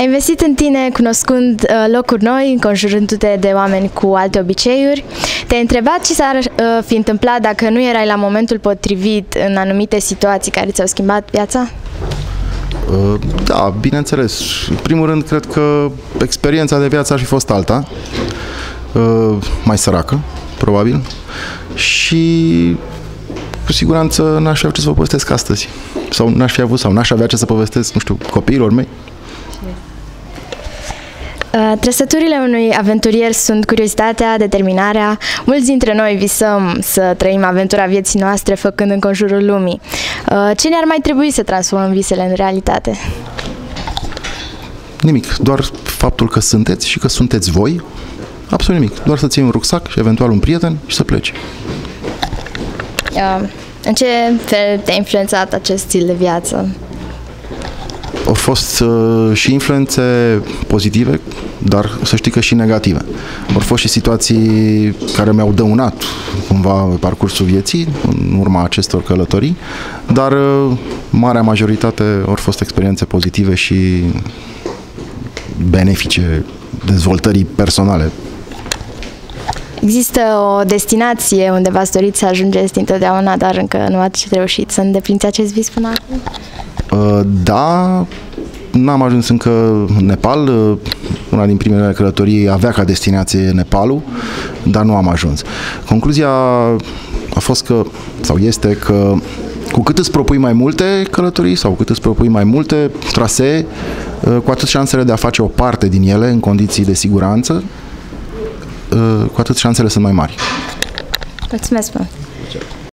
investit în tine cunoscând locuri noi, înconjurându-te de oameni cu alte obiceiuri. Te-ai întrebat ce s-ar fi întâmplat dacă nu erai la momentul potrivit în anumite situații care ți-au schimbat viața? Da, bineînțeles. În primul rând, cred că experiența de viață ar fi fost alta, mai săracă, probabil, și cu siguranță n-aș fi avut ce să vă povestesc astăzi. Sau n-aș fi avut, sau n-aș avea ce să povestesc, nu știu, copiilor mei. Trăsăturile unui aventurier sunt curiozitatea, determinarea. Mulți dintre noi visăm să trăim aventura vieții noastre făcând în conjurul lumii. Ce ne-ar mai trebui să transformăm visele în realitate? Nimic, doar faptul că sunteți și că sunteți voi. Absolut nimic, doar să ții un rucsac și eventual un prieten și să pleci. În ce fel te-a influențat acest stil de viață? Au fost și influențe pozitive, dar să știi că și negative. Au fost și situații care mi-au dăunat cumva parcursul vieții în urma acestor călătorii, dar marea majoritate au fost experiențe pozitive și benefice dezvoltării personale. Există o destinație unde v-ați dorit să ajungeți dintotdeauna, dar încă nu ați reușit să îndepliniți acest vis până acum? Da, n-am ajuns încă în Nepal. Una din primele călătorii avea ca destinație Nepalul, dar nu am ajuns. Concluzia a fost că, sau este că, cu cât îți propui mai multe călătorii sau cu cât îți propui mai multe trasee, cu atât șansele de a face o parte din ele în condiții de siguranță, cu atât șansele sunt mai mari. Mulțumesc mult!